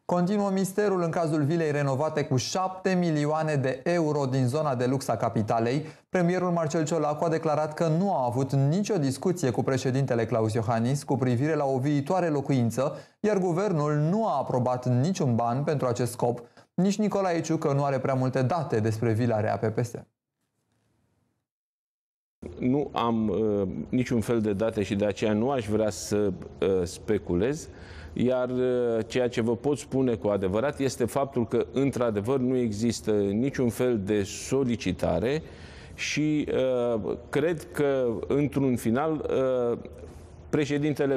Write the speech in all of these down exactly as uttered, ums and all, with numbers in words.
Continuă misterul în cazul vilei renovate cu șapte milioane de euro din zona de lux a capitalei. Premierul Marcel Ciolacu a declarat că nu a avut nicio discuție cu președintele Klaus Iohannis cu privire la o viitoare locuință, iar guvernul nu a aprobat niciun ban pentru acest scop. Nici Nicolae Ciucă nu are prea multe date despre vila R A P P S. Nu am uh, niciun fel de date și de aceea nu aș vrea să uh, speculez, iar uh, ceea ce vă pot spune cu adevărat este faptul că, într-adevăr, nu există niciun fel de solicitare și uh, cred că, într-un final, uh, președintele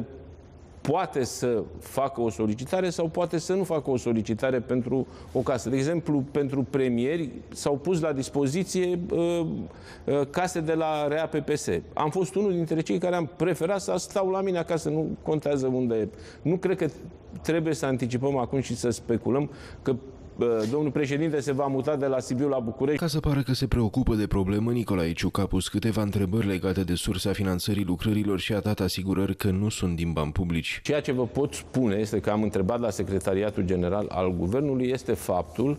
poate să facă o solicitare sau poate să nu facă o solicitare pentru o casă. De exemplu, pentru premieri s-au pus la dispoziție uh, uh, case de la R A P P S. Am fost unul dintre cei care am preferat să stau la mine acasă, nu contează unde e. Nu cred că trebuie să anticipăm acum și să speculăm că domnul președinte se va muta de la Sibiu la București. Ca să pară că se preocupă de problemă, Nicolae Ciucă a pus câteva întrebări legate de sursa finanțării lucrărilor și a dat asigurări că nu sunt din bani publici. Ceea ce vă pot spune este că am întrebat la Secretariatul General al Guvernului este faptul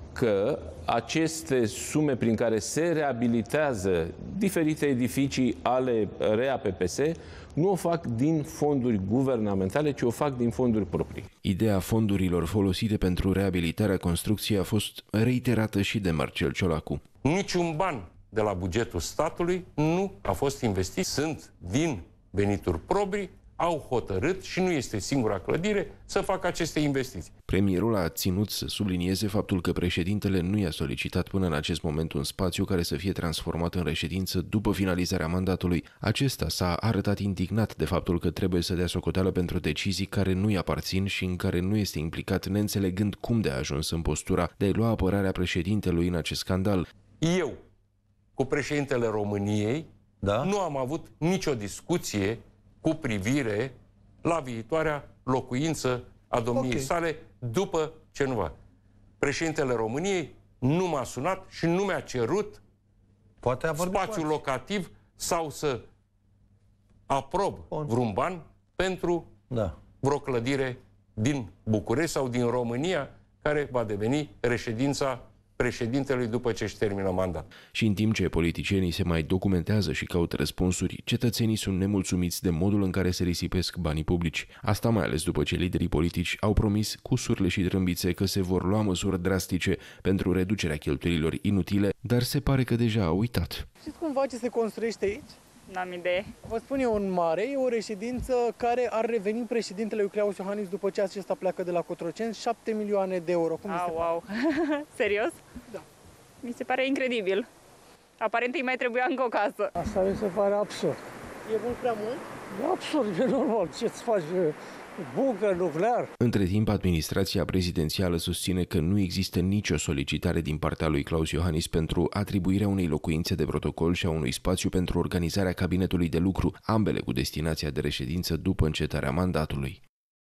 că aceste sume prin care se reabilitează diferite edificii ale R A P P S nu o fac din fonduri guvernamentale, ci o fac din fonduri proprii. Ideea fondurilor folosite pentru reabilitarea construcției a fost reiterată și de Marcel Ciolacu. Niciun ban de la bugetul statului nu a fost investit. Sunt din venituri proprii, au hotărât, și nu este singura clădire, să facă aceste investiții. Premierul a ținut să sublinieze faptul că președintele nu i-a solicitat până în acest moment un spațiu care să fie transformat în reședință după finalizarea mandatului. Acesta s-a arătat indignat de faptul că trebuie să dea socoteală pentru decizii care nu-i aparțin și în care nu este implicat, neînțelegând cum de a ajuns în postura de a lua apărarea președintelui în acest scandal. Eu, cu președintele României, da? nu am avut nicio discuție cu privire la viitoarea locuință a domniei okay. sale după ce nu va. Președintele României nu m-a sunat și nu mi-a cerut Poate spațiu locativ sau să aprob Bun. vreun ban pentru da. vreo clădire din București sau din România care va deveni reședința președintelui după ce își termină mandat. Și în timp ce politicienii se mai documentează și caută răspunsuri, cetățenii sunt nemulțumiți de modul în care se risipesc banii publici. Asta mai ales după ce liderii politici au promis cu surle și trâmbițe că se vor lua măsuri drastice pentru reducerea cheltuielilor inutile, dar se pare că deja au uitat. Știți cumva ce se construiește aici? N-am idee. Vă spun eu, în mare, e o reședință care ar reveni președintele Klaus Iohannis după ce acesta pleacă de la Cotroceni, șapte milioane de euro. Cum oh, wow. Serios? Da. Mi se pare incredibil. Aparent îi mai trebuia încă o casă. Asta mi se pare absurd. E mult prea mult? E absurd, e normal. Ce-ți faci? Bunker nuclear. Între timp, administrația prezidențială susține că nu există nicio solicitare din partea lui Klaus Iohannis pentru atribuirea unei locuințe de protocol și a unui spațiu pentru organizarea cabinetului de lucru, ambele cu destinația de reședință după încetarea mandatului.